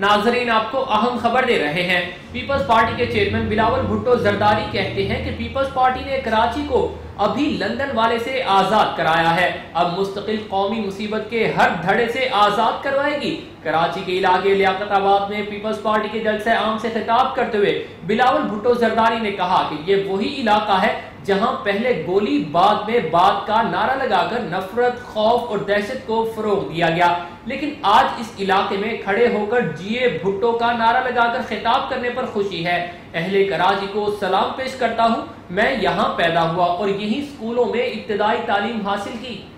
नाजरीन, आपको अहम खबर दे रहे हैं। पीपल्स पार्टी के चेयरमैन बिलावल भुट्टो जरदारी कहते हैं कि पीपल्स पार्टी ने कराची को अभी लंदन वाले से आजाद कराया है, अब मुस्तकिल कौमी मुसीबत के हर धड़े से आजाद करवाएगी। कराची के इलाके लियाकताबाद में पीपल्स पार्टी के जलसे आम से खिताब करते हुए बिलावल भुट्टो जरदारी ने कहा कि ये वही इलाका है जहां पहले गोली बाद में बात का नारा लगाकर नफरत, खौफ और दहशत को फरोग दिया गया, लेकिन आज इस इलाके में खड़े होकर जिए भुट्टो का नारा लगाकर खिताब करने पर खुशी है। अहले कराची को सलाम पेश करता हूं, मैं यहां पैदा हुआ और यही स्कूलों में इब्तदाई तालीम हासिल की।